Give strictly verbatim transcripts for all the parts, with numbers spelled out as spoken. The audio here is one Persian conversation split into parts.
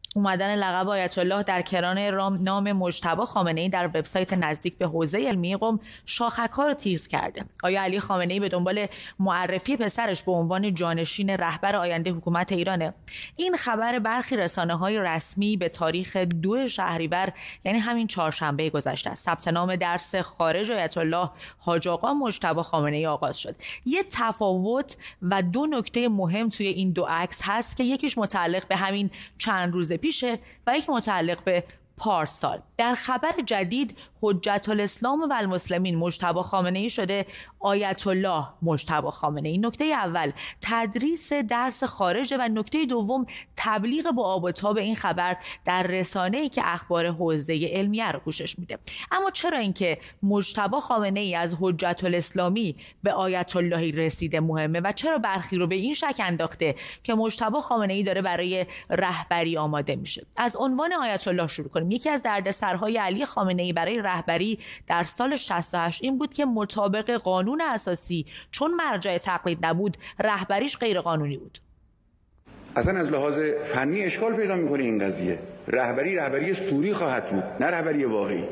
اومدن لقب آیت الله در کران نام مجتبی خامنه‌ای در وبسایت نزدیک به حوزه علمی قم شاخک‌ها رو تیز کرده. آیا علی خامنه‌ای به دنبال معرفی پسرش به عنوان جانشین رهبر آینده حکومت ایرانه؟ این خبر برخی رسانه‌های رسمی به تاریخ دو شهریور، یعنی همین چهارشنبه گذشته است، ثبت نام درس خارج آیت الله حاج آقا مجتبی خامنه‌ای آغاز شد. یه تفاوت و دو نکته مهم توی این دو عکس هست که یکیش متعلق به همین چند روز پیشه و یک متعلق به پارسال. در خبر جدید حجت الاسلام و المسلمین مجتبی خامنه‌ای شده آیت الله مجتبی خامنه‌ای. نکته اول تدریس درس خارج و نکته دوم تبلیغ با آب و تاب این خبر در رسانه‌ای که اخبار حوزه علمیه رو پوشش میده. اما چرا اینکه مجتبی خامنه‌ای از حجت الاسلامی به آیت اللهی رسیده مهمه و چرا برخی رو به این شک انداخته که مجتبی خامنه‌ای داره برای رهبری آماده میشه؟ از عنوان آیت الله شروع کنیم. یکی از دردسرهای علی خامنه‌ای برای رهبری در سال شصت و هشت این بود که مطابق قانون اساسی چون مرجع تقلید نبود رهبریش غیر قانونی بود. اصلا از لحاظ فنی اشکال پیدا میکنه این قضیه. رهبری رهبری سوری خواهد بود، نه رهبری واقعی.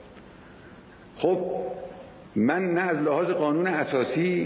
خب من نه از لحاظ قانون اساسی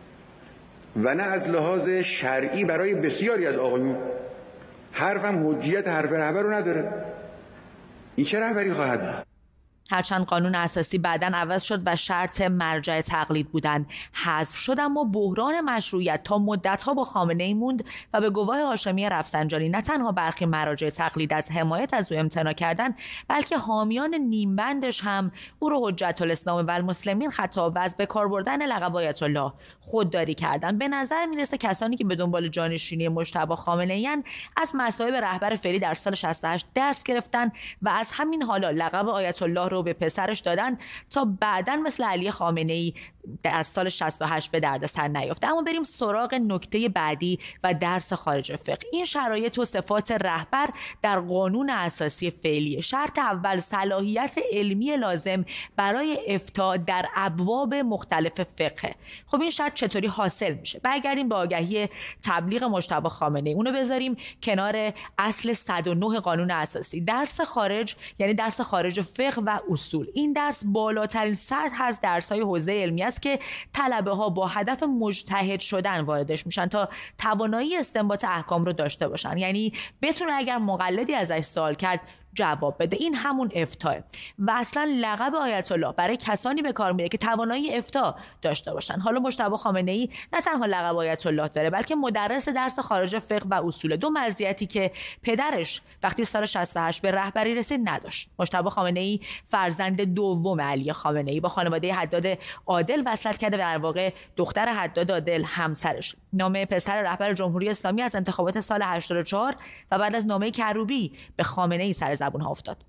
و نه از لحاظ شرعی برای بسیاری از آقایون حرفم حجیت حرف رهبر رو نداره. این چه رهبری خواهد بود؟ هرچند قانون اساسی بعداً عوض شد و شرط مرجع تقلید بودن حذف شد، اما بحران مشروعیت تا مدت‌ها با خامنه‌ای موند و به گواه هاشمی رفسنجانی نه تنها برخی مراجع تقلید از حمایت از او امتناع کردند، بلکه حامیان نیمبندش هم او را حجت الاسلام و المسلمین خطاب و از به کار بردن لقب آیت الله خودداری کردند. به نظر میرسه کسانی که به دنبال جانشینی مجتبی خامنه‌ای‌اند از مصائب رهبر فعلی در سال شصت و هشت درس گرفتن و از همین حالا لقب آیت الله رو به پسرش دادن تا بعداً مثل علی خامنه‌ای در سال شصت و هشت به دردسر نیافته. اما بریم سراغ نکته بعدی و درس خارج فقه. این شرایط و صفات رهبر در قانون اساسی فعلی. شرط اول صلاحیت علمی لازم برای افتاء در ابواب مختلف فقه. خب این شرط چطوری حاصل میشه؟ برگردیم به آگهی تبلیغ مجتبی خامنه‌ای. اونو بذاریم کنار اصل صد و نه قانون اساسی. درس خارج یعنی درس خارج فقه و اصول. این درس بالاترین سطح از درس‌های حوزه علمی است که طلبه ها با هدف مجتهد شدن واردش میشن تا توانایی استنباط احکام رو داشته باشن، یعنی بتونه اگر مقلدی ازش سوال کرد جواب بده. این همون افتاء و اصلا لقب آیت الله برای کسانی به کار میره که توانایی افتاء داشته باشن. حالا مجتبی خامنه‌ای نه تنها لقب آیت الله داره بلکه مدرس درس خارج فقه و اصول، دو مزیتی که پدرش وقتی سال شصت و هشت به رهبری رسید نداشت. مجتبی خامنه‌ای فرزند دوم علی خامنه‌ای با خانواده حداد عادل وصلت کرده و در واقع دختر حداد عادل همسرش. نام پسر رهبر جمهوری اسلامی از انتخابات سال هشتاد و چهار و بعد از نامه کروبی به خامنه‌ای سر زبون ها افتاد.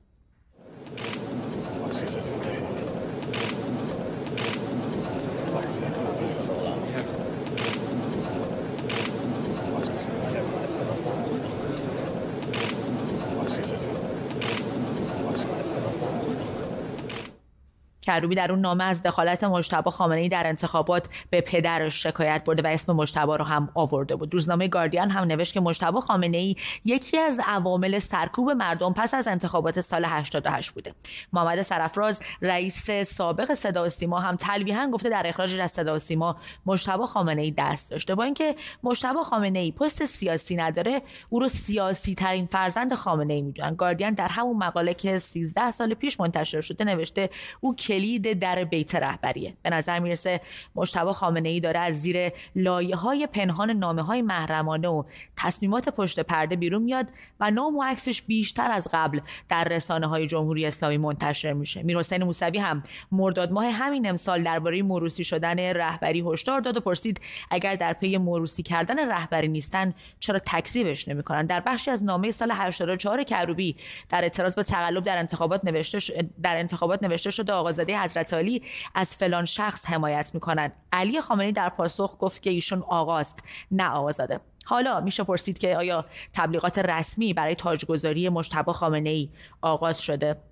کروبی در اون نامه از دخالت مجتبی خامنه‌ای در انتخابات به پدرش شکایت برده و اسم مجتبی رو هم آورده بود. روزنامه گاردین هم نوشت که مجتبی خامنه‌ای یکی از عوامل سرکوب مردم پس از انتخابات سال هشتاد و هشت بوده. محمد سرافراز رئیس سابق صدا و سیما هم تلویحاً گفته در اخراجش از صدا و سیما مجتبی خامنه‌ای دست داشته. با اینکه مجتبی خامنه‌ای پست سیاسی نداره، او رو سیاسی ترین فرزند خامنه‌ای میدونن. گاردین در همون مقاله که سیزده سال پیش منتشر شده نوشته او کلید در بیت رهبریه. به نظر میرسه مجتبی خامنه‌ای داره از زیر لایه‌های پنهان نامه‌های محرمانه و تصمیمات پشت پرده بیرون میاد و نام و عکسش بیشتر از قبل در رسانه‌های جمهوری اسلامی منتشر میشه. میرحسین موسوی هم مرداد ماه همین امسال درباره موروثی شدن رهبری هشدار داد و پرسید اگر در پی موروثی کردن رهبری نیستن چرا تکذیبش نمی‌کنن. در بخشی از نامه سال هشتاد و چهار کروبی در اعتراض به تقلب در انتخابات نوشته ش... در انتخابات نوشته شده آقازاده حضرت علی از فلان شخص حمایت میکنند. علی خامنه‌ای در پاسخ گفت که ایشون آقاست نه آقازاده. حالا میشه پرسید که آیا تبلیغات رسمی برای تاجگذاری مجتبی خامنه‌ای آغاز شده؟